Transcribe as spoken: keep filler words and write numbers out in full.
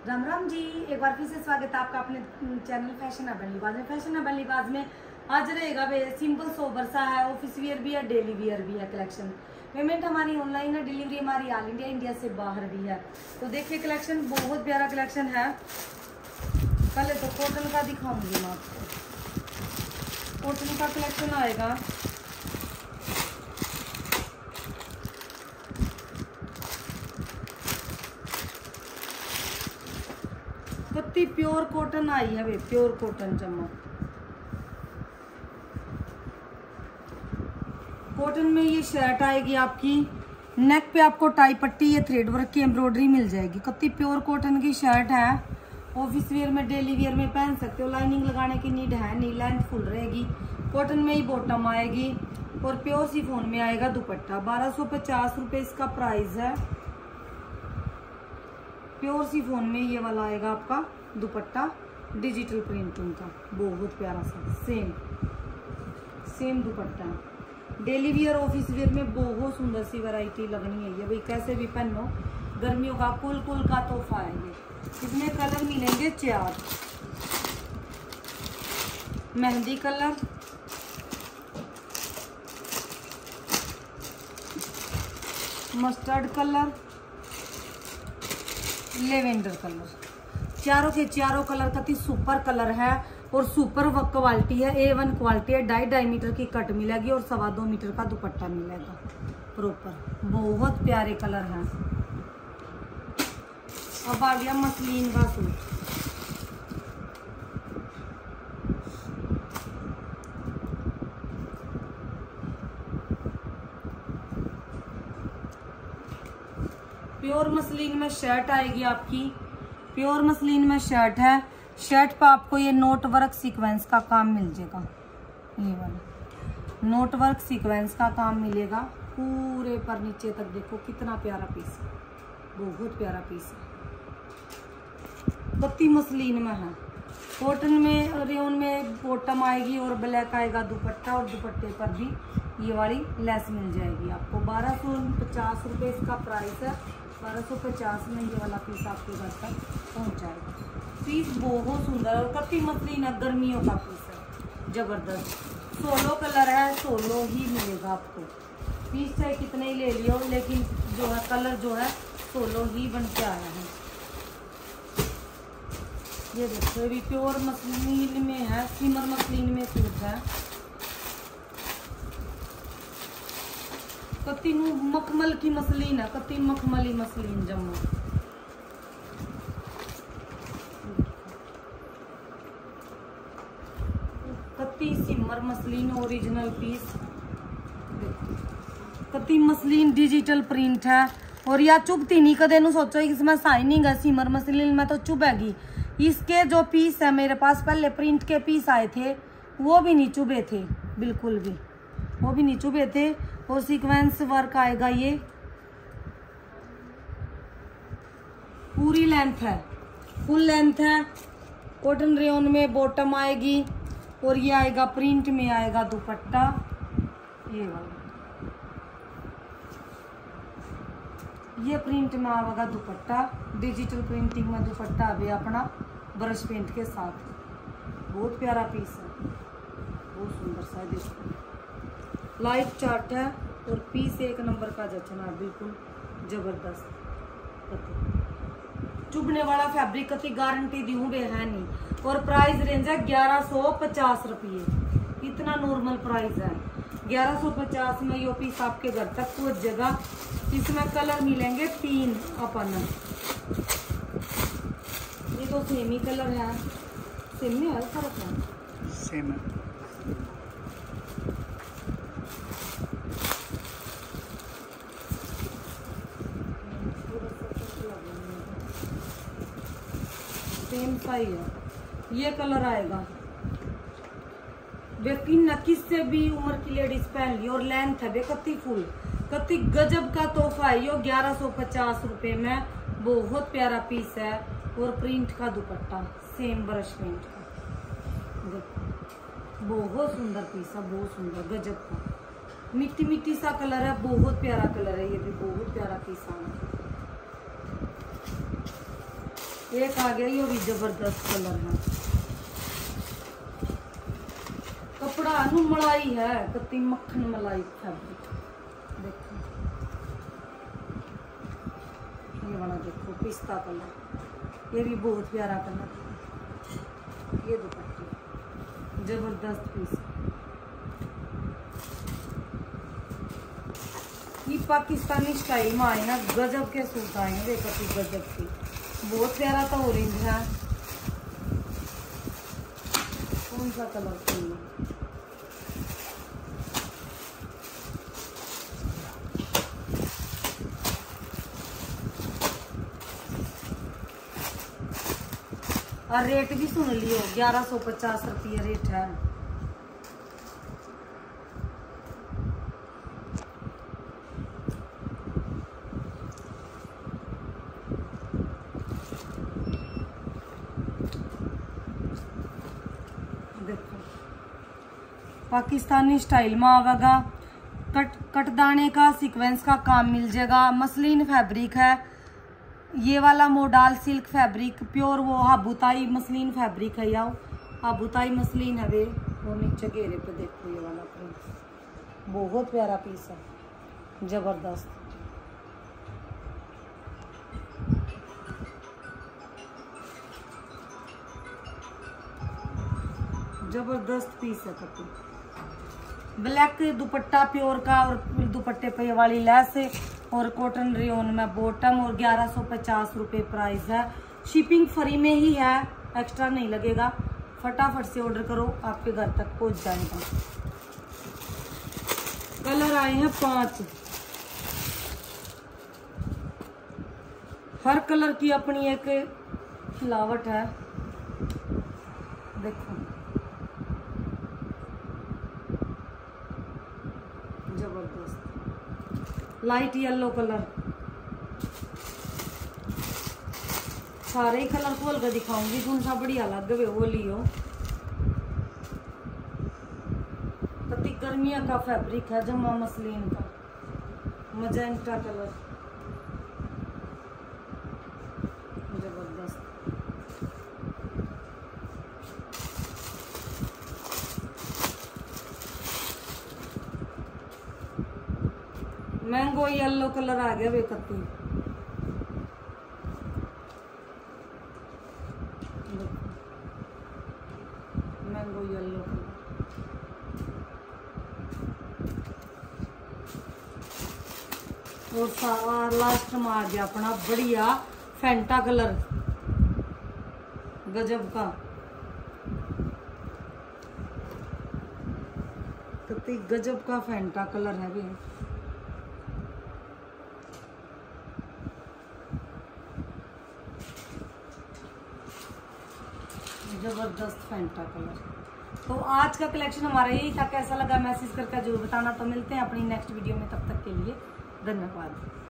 राम राम जी, एक बार फिर से स्वागत है आपका अपने चैनल फैशनेबल लिबास में। फैशनेबल लिबास में आज रहेगा सिंपल सोबर सा है, ऑफिस वियर भी है, डेली वियर भी है कलेक्शन। पेमेंट हमारी ऑनलाइन है, डिलीवरी हमारी ऑल इंडिया इंडिया से बाहर भी है। तो देखिए कलेक्शन बहुत प्यारा कलेक्शन है। पहले तो कॉटन का दिखाऊंगी मैं आपको। कॉटन का कलेक्शन आएगा, कत्ती प्योर कॉटन आई है वे, प्योर कॉटन चमक। कॉटन में ये शर्ट आएगी आपकी, नेक पे आपको टाई पट्टी, ये थ्रेड वर्क की एम्ब्रॉयडरी मिल जाएगी। कत्ती प्योर कॉटन की शर्ट है, ऑफिस वेयर में डेली वेयर में पहन सकते हो। लाइनिंग लगाने की नीड है नहीं, लेंथ फुल रहेगी। कॉटन में ही बॉटम आएगी और प्योर शिफॉन में आएगा दुपट्टा। बारह सौ पचास रुपये इसका प्राइस है। प्योर शिफॉन में ये वाला आएगा आपका दुपट्टा, डिजिटल प्रिंटिंग का, बहुत प्यारा सा same same dupatta. Daily wear office wear में बहुत सुंदर सी वैरायटी लगनी है ये भाई, कैसे भी पहनो। गर्मियों का कुल कुल का तोहफा है ये। इसमें कलर मिलेंगे चार, mehndi colour, mustard colour, lavender colour. चारों के चारों कलर का सुपर कलर है और सुपर क्वालिटी है, ए वन क्वालिटी है। ढाई ढाई मीटर की कट मिलेगी और सवा दो मीटर का दुपट्टा मिलेगा प्रॉपर। बहुत प्यारे कलर हैं। अब आ गया मसलिन का सूट। प्योर मसलिन में शर्ट आएगी आपकी, प्योर मसलिन में शर्ट है। शर्ट पर आपको ये नोट वर्क सीक्वेंस का काम मिल जाएगा, ये वाला नोट वर्क सीक्वेंस का काम मिलेगा पूरे पर नीचे तक। देखो कितना प्यारा पीस है, बहुत प्यारा पीस है। कत्ती मसलिन में है, कॉटन में रेयन में बॉटम आएगी और ब्लैक आएगा दुपट्टा, और दुपट्टे पर भी ये वाली लेस मिल जाएगी आपको। बारह सौ पचास रुपये इसका प्राइस है। बारह सौ पचास में ये वाला पीस आपके घर तक पहुंच जाएगा। पीस बहुत सुंदर और कत्ती मसलिन है, गर्मियों का पीस है, जबरदस्त। सोलो कलर है, सोलो ही मिलेगा आपको। पीस चाहे कितने ही ले लियो, लेकिन जो है कलर जो है सोलो ही बन के आया है। ये देखो ये भी प्योर मसलिन में है, सिमर मसलिन में सूट है। कत्ती मखमल की मसलिन है, कत्ती मखमली मसलिन जम्मू। कत्ती सिमर मसलिन ओरिजिनल पीस। कत्ती मसलिन डिजिटल प्रिंट है और या चुभती नहीं कदे नु सोचो इसमें शाइनिंग है। सिमर मसलिन में तो चुभेगी। इसके जो पीस है मेरे पास पहले प्रिंट के पीस आए थे, वो भी नहीं चुभे थे, बिल्कुल भी वो भी नहीं चुभे थे। और सीक्वेंस वर्क आएगा, ये पूरी लेंथ है, फुल लेंथ है। कॉटन रेयन में बॉटम आएगी और ये आएगा प्रिंट में आएगा दुपट्टा, ये वाला ये प्रिंट में आएगा दुपट्टा। डिजिटल प्रिंटिंग में दुपट्टा अभी अपना ब्रश पेंट के साथ। बहुत प्यारा पीस है, बहुत सुंदर सा। देखो लाइट चार्ट है और पीस एक नंबर का जचना है, बिल्कुल जबरदस्त। चुभने वाला फैब्रिक कति गारंटी दी हूँ वे है नहीं। और प्राइस रेंज है ग्यारह सौ पचास रुपये, इतना नॉर्मल प्राइस है। ग्यारह सौ पचास में यो पीस आपके घर तक पहुंच जाएगा। इसमें कलर मिलेंगे तीन अपन, ये तो सेम ही कलर है, सेम में है, फर्क है, सेम है। सेम सा ही है। ये कलर आएगा, व्यक्ति न किससे भी उम्र की लेडीज पहन ली। और लेंथ है बेकत्ती फुल, कत्ती गजब का तोहफा है यो। ग्यारह सौ पचास रुपये में बहुत प्यारा पीस है और प्रिंट का दुपट्टा सेम ब्रश पेंट का। देखो बहुत सुंदर पीस है, बहुत सुंदर गजब का। मिट्टी मिट्टी सा कलर है, बहुत प्यारा कलर है, ये भी बहुत प्यारा पीस है। एक आ गया, ये भी जबरदस्त कलर है। कपड़ा नु मलाई है, कत्ती मक्खन मलाई फैब्रिक। देखो ये वाला देखो पिस्ता कलर, ये भी बहुत प्यारा कलर है। ये दुपट्टे जबरदस्त पीस। ये पाकिस्तानी स्टाइल में आए ना, गजब के सूट आए हैं। देखो तू गजब की, बहुत प्यारा था ऑरेंज है। कौन सा कलर चाहिए? और रेट भी सुन लियो, ग्यारह सौ पचास रुपये रेट है। देखो पाकिस्तानी स्टाइल में आवेगा, कट कटदाने का सीक्वेंस का काम मिल जाएगा। मसलिन फैब्रिक है, ये वाला मोडाल सिल्क फैब्रिक प्योर वो हाबुताई मसलिन फैब्रिक है। याओ हाबुताई मसलिन है वे, वो नीचे घेरे पे देखो ये वाला प्रिंट, बहुत प्यारा पीस है, जबरदस्त। जबरदस्त पीस है कपड़े। ब्लैक दुपट्टा प्योर का, और दुपट्टे पे वाली लेस है, और कॉटन रेयन में बॉटम, और ग्यारह सौ पचास रुपये प्राइस है। शिपिंग फ्री में ही है, एक्स्ट्रा नहीं लगेगा। फटाफट से ऑर्डर करो, आपके घर तक पहुंच जाएगा। कलर आए हैं पांच, हर कलर की अपनी एक खिलावट है। देखो जबरदस्त लाइट येलो कलर, सारे ही कलर खोल कर दिखाऊंगी, कौन सा बढ़िया लग गए वो लियो। कति गर्मिया का फैब्रिक है, जमा मसलिन का, मजेंटा कलर, जबरदस्त। मैंगो येलो कलर आ गया वे कत्ती, मैंगो येलो कलर। और लास्ट में आ गया अपना बढ़िया फैंटा कलर, गजब का, कत्ती गजब का फैंटा कलर है भी। जबरदस्त फैंटा कलर। तो आज का कलेक्शन हमारा यही था, कैसा लगा मैसेज करके जरूर बताना। तो मिलते हैं अपनी नेक्स्ट वीडियो में, तब तक के लिए धन्यवाद।